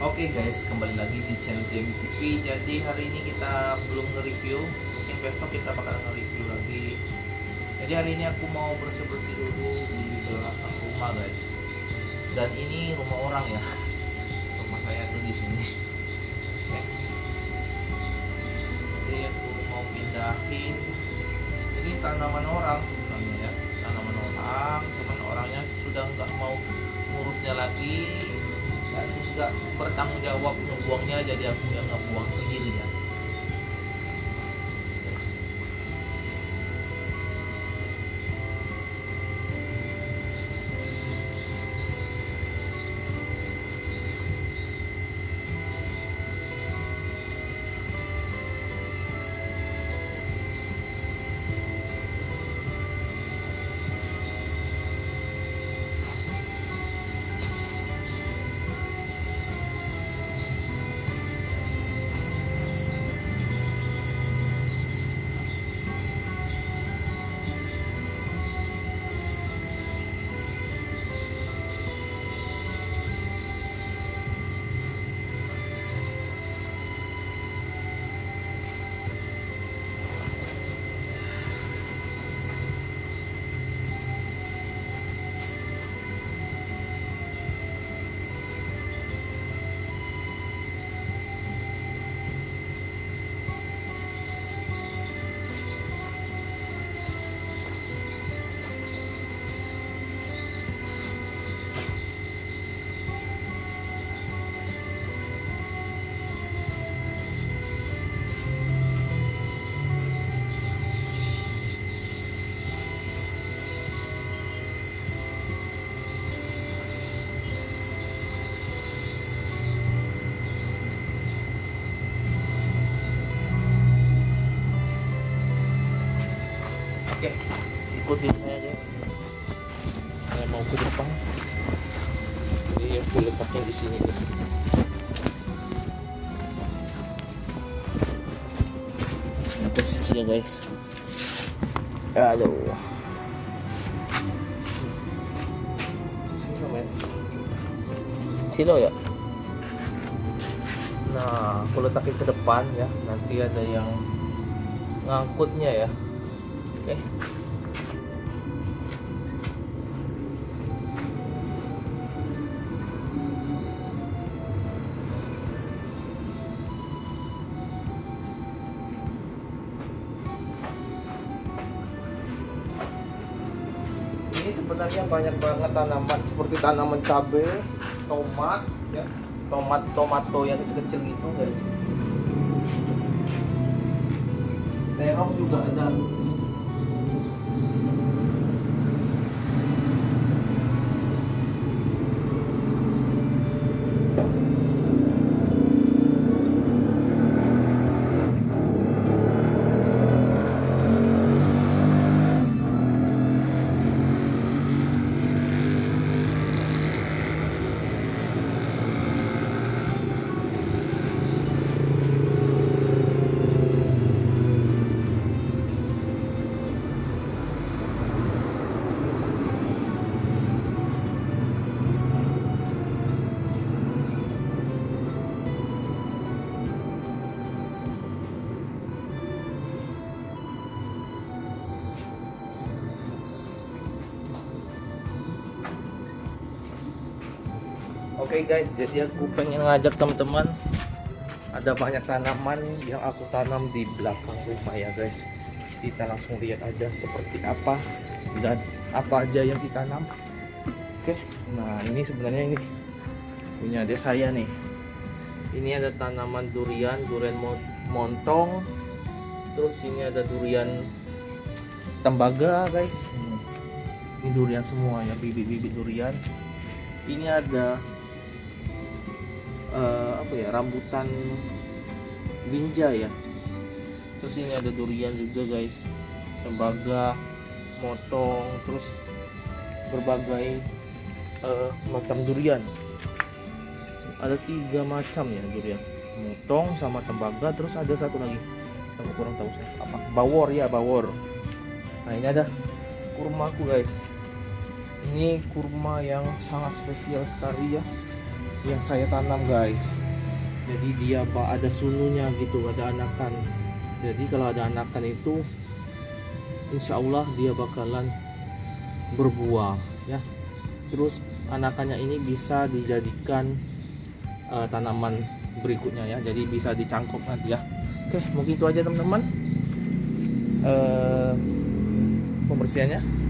Oke guys, kembali lagi di channel JMI TV. Jadi hari ini kita belum nge-review, mungkin besok kita bakal nge-review lagi. Jadi hari ini aku mau bersih-bersih dulu di belakang rumah guys. Dan ini rumah orang ya. Rumah saya tuh di sini. Oke. Jadi aku mau pindahin. Ini tanaman orang, namanya ya. Tanaman orang, cuman orangnya sudah nggak mau ngurusnya lagi. Dan juga bertanggung jawab ngebuangnya, jadi aku yang ngebuang sendiri ya. Oke, ikutin saya guys. Saya mau ke depan. Jadi aku letaknya di sini nih. Nah, posisinya guys. Aduh. Silo ya. Nah, aku letakin ke depan ya. Nanti ada yang ngangkutnya ya. Oke. Ini sebenarnya banyak banget tanaman seperti tanaman cabai, tomat, ya, tomato yang kecil-kecil gitu guys. Terong juga ada. Oke guys, jadi aku pengen ngajak teman-teman, ada banyak tanaman yang aku tanam di belakang rumah ya guys. Kita langsung lihat aja seperti apa dan apa aja yang ditanam. Oke, nah ini sebenarnya ini punya adik saya nih. Ini ada tanaman durian montong. Terus ini ada durian tembaga guys. Ini durian semua ya, bibit-bibit durian. Ini ada rambutan binja ya. Terus ini ada durian juga guys, tembaga, motong, terus berbagai macam durian. Ada 3 macam ya durian, motong sama tembaga. Terus ada satu lagi, aku kurang tahu saya apa, bawor ya, bawor. Nah ini ada kurmaku guys. Ini kurma yang sangat spesial sekali ya. yang saya tanam guys. Jadi dia ada sununya gitu, ada anakan. Jadi kalau ada anakan itu insya Allah dia bakalan berbuah ya. Terus anakannya ini bisa dijadikan tanaman berikutnya ya, jadi bisa dicangkok nanti ya. Oke, mungkin itu aja teman-teman pembersihannya.